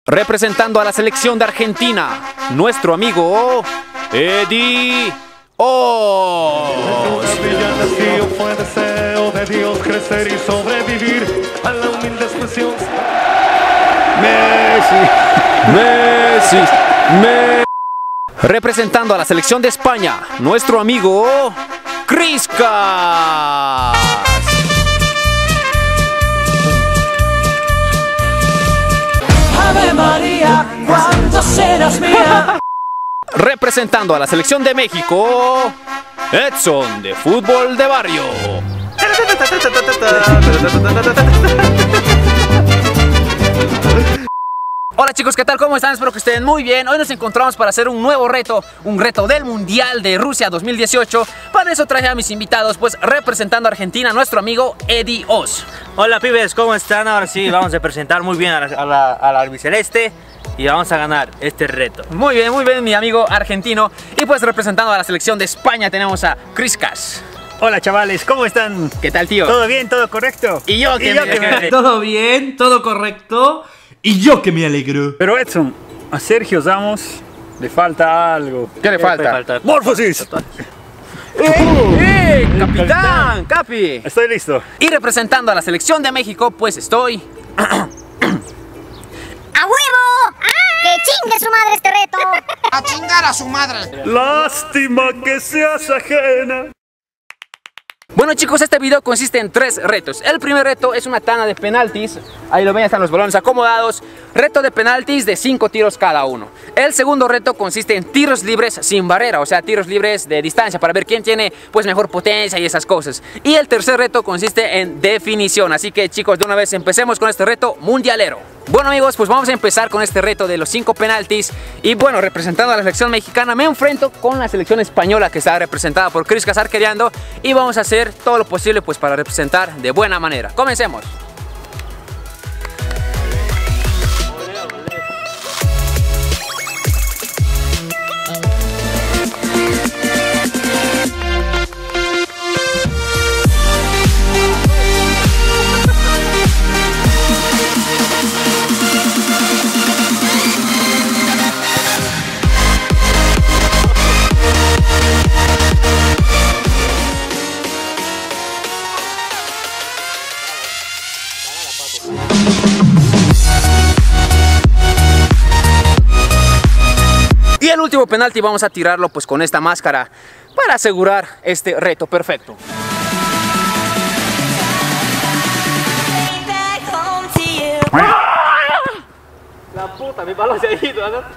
Representando a la selección de Argentina, nuestro amigo Eddie Oz. Fue deseo de Dios crecer y sobrevivir a la humilde expresión. Messi. Representando a la selección de España, nuestro amigo Criscas. Ave María, ¿cuándo serás mía? Representando a la selección de México, Edson de Fútbol de Barrio. Hola chicos, ¿qué tal? ¿Cómo están? Espero que estén muy bien. Hoy nos encontramos para hacer un nuevo reto, un reto del Mundial de Rusia 2018. Para eso traje a mis invitados, pues representando a Argentina, nuestro amigo Eddie Oz. Hola pibes, ¿cómo están? Ahora sí, vamos a presentar muy bien a la albiceleste y vamos a ganar este reto. Muy bien, mi amigo argentino. Y pues representando a la selección de España tenemos a Criscas. Hola chavales, ¿cómo están? ¿Qué tal, tío? ¿Todo bien? ¿Todo correcto? Y yo que me... Todo bien, todo correcto. Y yo que me alegro. Pero Edson, a Sergio Ramos le falta algo. ¿Qué le falta? ¡Morfosis! ¡Capitán! ¡Capi! Estoy listo. Y representando a la selección de México, pues estoy... ¡A huevo! ¡Que chingue su madre este reto! ¡A chingar a su madre! Lástima que seas ajena. Bueno chicos, este video consiste en 3 retos. El primer reto es una tanda de penaltis. Ahí lo ven, están los balones acomodados. Reto de penaltis de 5 tiros cada uno. El segundo reto consiste en tiros libres sin barrera, o sea, tiros libres de distancia para ver quién tiene pues mejor potencia y esas cosas. Y el tercer reto consiste en definición. Así que chicos, de una vez empecemos con este reto mundialero. Bueno amigos, pues vamos a empezar con este reto de los 5 penaltis. Y bueno, representando a la selección mexicana me enfrento con la selección española que está representada por Criscas arquereando. Y vamos a hacer todo lo posible pues para representar de buena manera. Comencemos. Y el último penalti vamos a tirarlo pues con esta máscara para asegurar este reto perfecto. La puta, mi balón se ha ido, ¿no?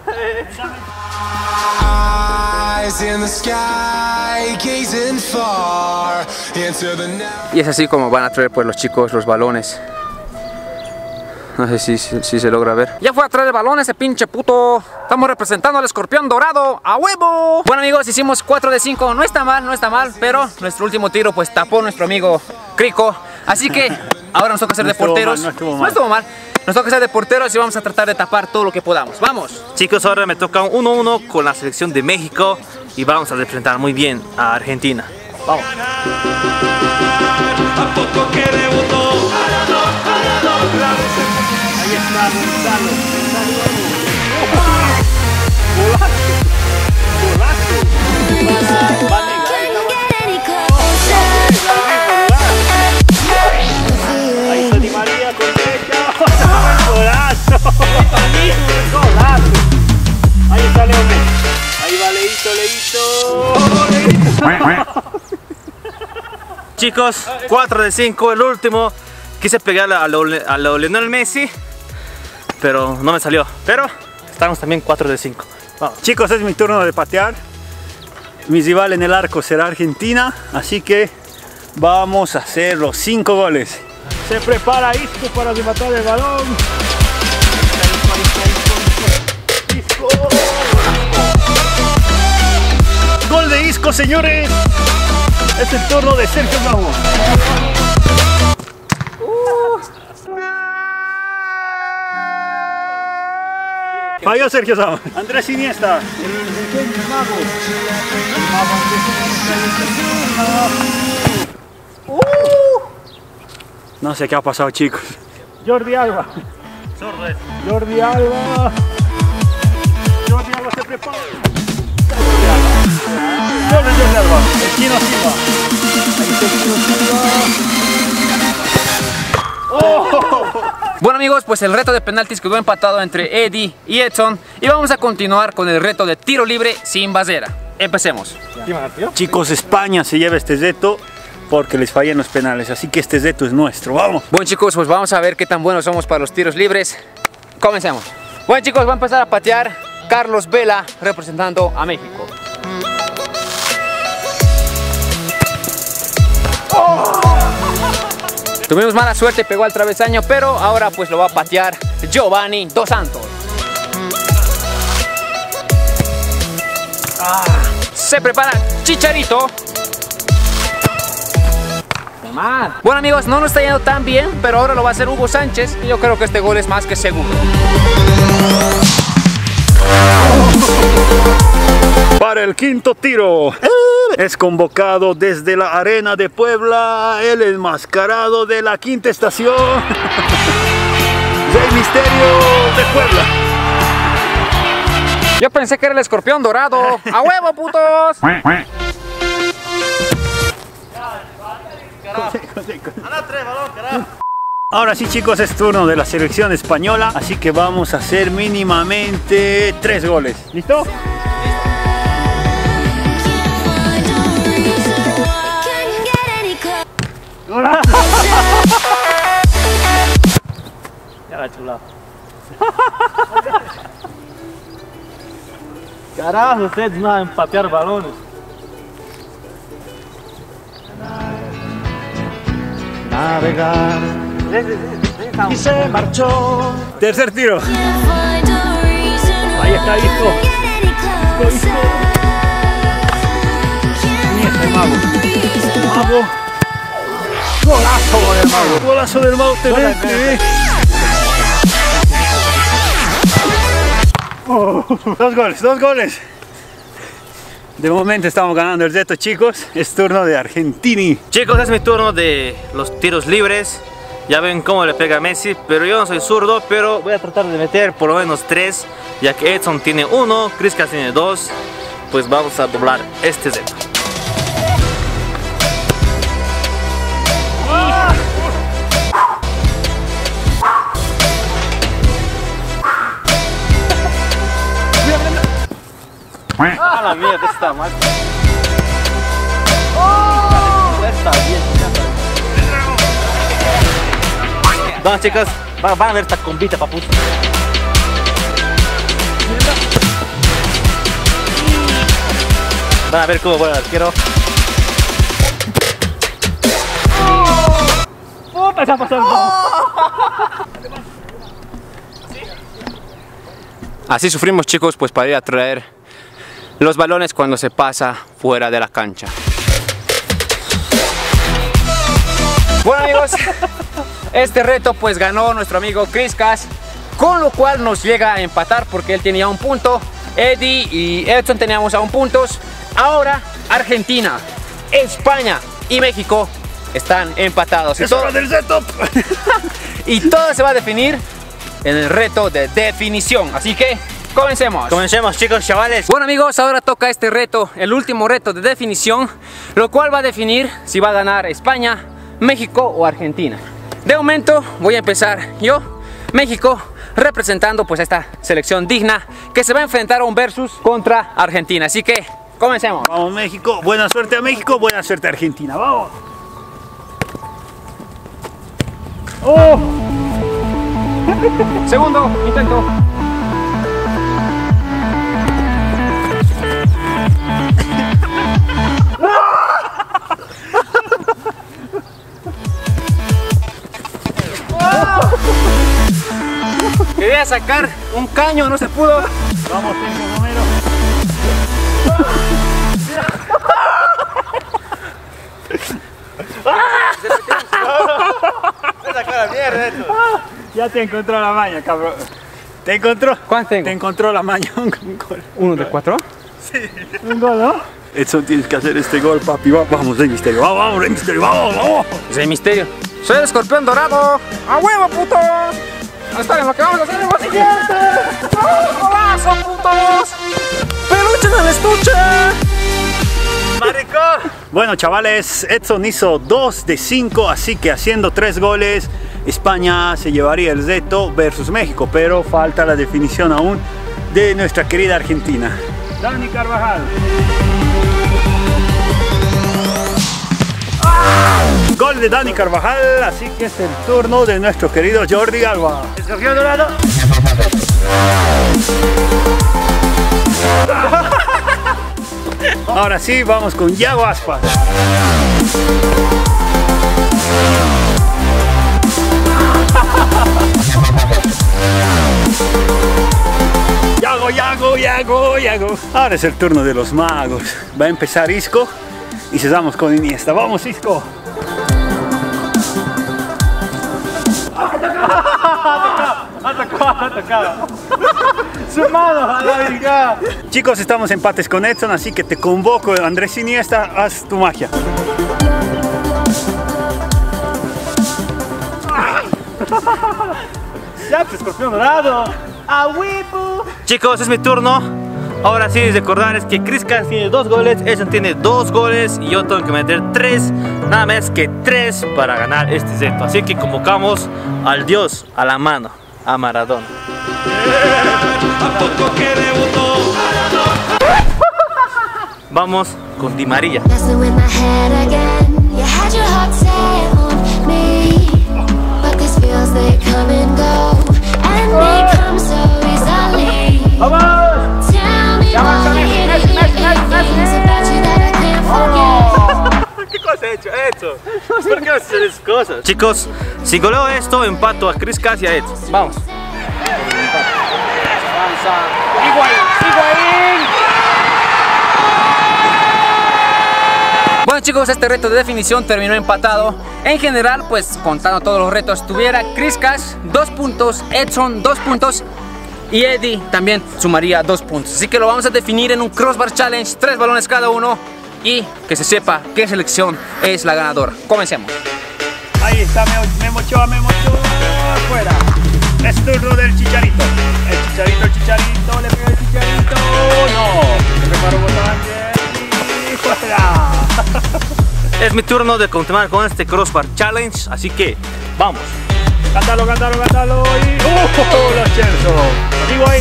Y es así como van a traer pues los chicos los balones. No sé si se logra ver. Ya fue a traer el balón ese pinche puto. Estamos representando al escorpión dorado. ¡A huevo! Bueno amigos, hicimos 4 de 5. No está mal, pero nuestro último tiro pues tapó nuestro amigo Crico. Así que ahora nos toca ser de porteros. No estuvo mal. Nos toca ser de porteros y vamos a tratar de tapar todo lo que podamos. ¡Vamos! Chicos, ahora me toca un 1-1 con la selección de México y vamos a representar muy bien a Argentina. Vamos. ¿A poco que debutó? Ahí está Gonzalo. Ahí está Di María con derecha. ¡Golazo! ¡Golazo! Ahí está Leo Messi. Ahí va Leito. Chicos, 4 de 5, el último. Quise pegarle a lo Lionel Messi, pero no me salió. Pero estamos también 4 de 5. Vamos. Chicos, es mi turno de patear. Mi rival en el arco será Argentina, así que vamos a hacer los 5 goles. Se prepara Isco para rematar el balón. Isco. Gol de Isco, señores. Es el turno de Sergio Ramos. Falló Sergio Ramos. Andrés Iniesta, el mago. No sé qué ha pasado, chicos. Jordi Alba. Zurdo es. Jordi Alba. Jordi Alba se prepara. Jordi Alba. El Chino Silva. Ahí está el Chino Silva. ¡Oh! Bueno amigos, pues el reto de penaltis quedó empatado entre Eddie y Edson. Y vamos a continuar con el reto de tiro libre sin bandera. Empecemos. Chicos, España se lleva este reto porque les fallan los penales. Así que este reto es nuestro. ¡Vamos! Bueno chicos, pues vamos a ver qué tan buenos somos para los tiros libres. Comencemos. Bueno chicos, va a empezar a patear Carlos Vela representando a México. Tuvimos mala suerte, pegó al travesaño, pero ahora pues lo va a patear Giovanni Dos Santos. Se prepara Chicharito. Bueno amigos, no nos está yendo tan bien, pero ahora lo va a hacer Hugo Sánchez y yo creo que este gol es más que seguro. Para el quinto tiro es convocado desde la arena de Puebla el enmascarado de la quinta estación, Rey Misterio de Puebla. Yo pensé que era el escorpión dorado. ¡A huevo, putos! Ahora sí chicos, es turno de la selección española, así que vamos a hacer mínimamente 3 goles. ¿Listo? Ya la chulada. Carajo, ustedes no van a empatear balones. Navegar y se marchó. Tercer tiro. Ahí está, hijo. Iniesta el mago. Mago. Golazo del mago. Golazo del mago. Oh, 2 goles, 2 goles. De momento estamos ganando el reto, chicos. Es turno de Argentina. Chicos, es mi turno de los tiros libres. Ya ven cómo le pega a Messi, pero yo no soy zurdo, pero voy a tratar de meter por lo menos 3, ya que Edson tiene 1, Criscas tiene 2. Pues vamos a doblar este reto. A la mierda, está mal. Está bien. Vamos chicos, van a ver esta combita, papu. Van a ver cómo vuelve el arquero. ¡Puta, se ha pasado! Así sufrimos chicos, pues para ir a traer los balones cuando se pasa fuera de la cancha. Bueno amigos, este reto pues ganó nuestro amigo Criscas, con lo cual nos llega a empatar porque él tenía 1 punto, Eddie y Edson teníamos aún puntos. Ahora Argentina, España y México están empatados. ¡Es hora del reto! Y todo se va a definir en el reto de definición, así que comencemos. Comencemos chicos, chavales. Bueno amigos, ahora toca este reto, el último reto de definición, lo cual va a definir si va a ganar España, México o Argentina. De momento voy a empezar yo, México, representando pues a esta selección digna que se va a enfrentar a un versus contra Argentina. Así que comencemos. Vamos México, buena suerte a México, buena suerte a Argentina, vamos. ¡Oh! Segundo intento. Quería sacar un caño, no se pudo. Vamos, Tengo Romero. Ya te encontró la maña, cabrón. ¿Te encontró? ¿Cuánto tengo? Te encontró la maña. Un gol. ¿1 de 4? Sí. Un gol, ¿no? Edson, tienes que hacer este gol, papi. Vamos, Rey Misterio. Vamos, Rey Misterio. Vamos, vamos. Rey Misterio. Soy el escorpión dorado. ¡A huevo, puto! esperen, lo que vamos a hacer es lo siguiente. ¡Oh, golazo, putos! ¡Peluche en el estuche! ¡Marico! Bueno, chavales, Edson hizo 2 de 5, así que haciendo 3 goles, España se llevaría el reto versus México, pero falta la definición aún de nuestra querida Argentina. Dani Carvajal. Gol de Dani Carvajal, así que es el turno de nuestro querido Jordi Alba. Escogió dorado. Ahora sí, vamos con Yago Aspas. Yago. Ahora es el turno de los magos. Va a empezar Isco y cesamos con Iniesta. ¡Vamos, Isco! Ha tocado. Su mano a la virga. Chicos, estamos empates con Edson, así que te convoco, Andrés Iniesta, haz tu magia. Ya, pues, escorpión dorado. Chicos, es mi turno. Ahora sí, recordarles que Criscas tiene 2 goles, Edson tiene 2 goles y yo tengo que meter 3, nada más que 3 para ganar este reto. Así que convocamos al Dios a la mano, a Maradona. Vamos con Di María. ¿Qué cosa he hecho? ¿Por qué haces esas cosas? Chicos, si goleo esto, empato a Criscas y a Edson. Vamos. Bueno, chicos, este reto de definición terminó empatado. En general, pues contando todos los retos, tuviera Criscas 2 puntos, Edson 2 puntos y Eddie también sumaría 2 puntos. Así que lo vamos a definir en un crossbar challenge, 3 balones cada uno y que se sepa qué selección es la ganadora. Comencemos. Ahí está Memo Ochoa, afuera. Es turno del Chicharito. El Chicharito, le pega el Chicharito. No, se preparó Botán y fuera. Es mi turno de continuar con este crossbar challenge, así que vamos. Cántalo y... los Chelsea. Digo ahí.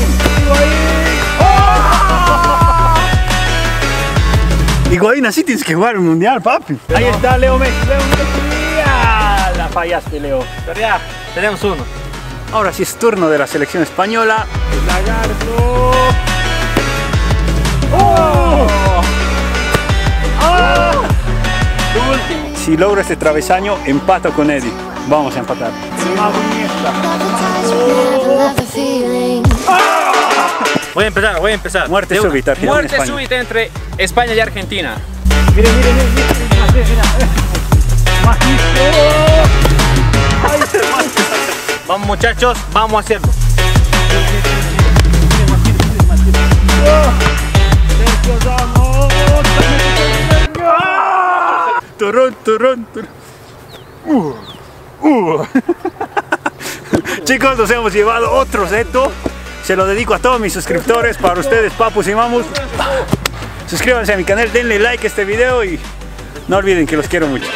Higuaín, así tienes que jugar un mundial, papi. Ahí está Leo Messi. ¡Ah! La fallaste, Leo. Pero ya, tenemos uno. Ahora sí es turno de la selección española. El lagarto. ¡Oh! ¡Ah! Si logro este travesaño, empato con Eddie. Vamos a empatar. Voy a empezar. Muerte súbita, Argentina. Muerte súbita entre España y Argentina. Mire. Vamos, muchachos, vamos a hacerlo. Turrón. Chicos, nos hemos llevado otro reto. Se lo dedico a todos mis suscriptores, para ustedes, papus y mamus. Suscríbanse a mi canal, denle like a este video y no olviden que los quiero mucho.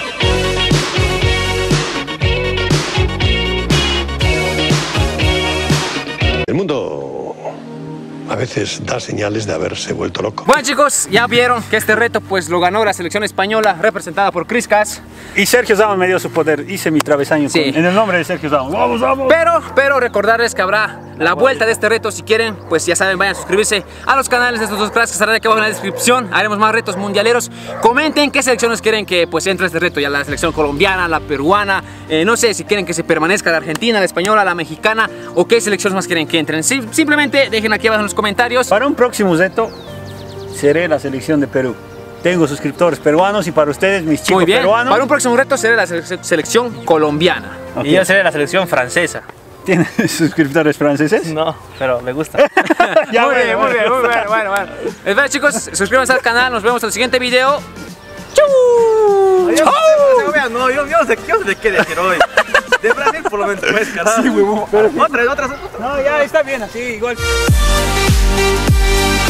El mundo a veces da señales de haberse vuelto loco. Bueno, chicos, ya vieron que este reto pues lo ganó la selección española representada por Criscas. Y Sergio Ramos me dio su poder, hice mi travesaño en el nombre de Sergio Ramos. ¡Vamos! Pero recordarles que habrá la vuelta de este reto. Si quieren, pues ya saben, vayan a suscribirse a los canales de estos dos cracks que estarán aquí abajo en la descripción. Haremos más retos mundialeros. Comenten qué selecciones quieren que pues entre este reto, ya la selección colombiana, la peruana, no sé si quieren que se permanezca la argentina, la española, la mexicana o qué selecciones más quieren que entren. Simplemente dejen aquí abajo en los comentarios. Para un próximo reto seré la selección de Perú. Tengo suscriptores peruanos y para ustedes, mis chicos peruanos. Para un próximo reto seré la selección colombiana. Okay. Y yo seré la selección francesa. ¿Tienes suscriptores franceses? No, pero me gusta. Ya, muy bien. Bueno. Chicos, suscríbanse al canal, nos vemos en el siguiente video. ¡Chau! No, yo no sé de qué decir hoy. De Brasil por lo menos puedes, carajo. Sí, huevón. Otras. No, ya está bien así, igual.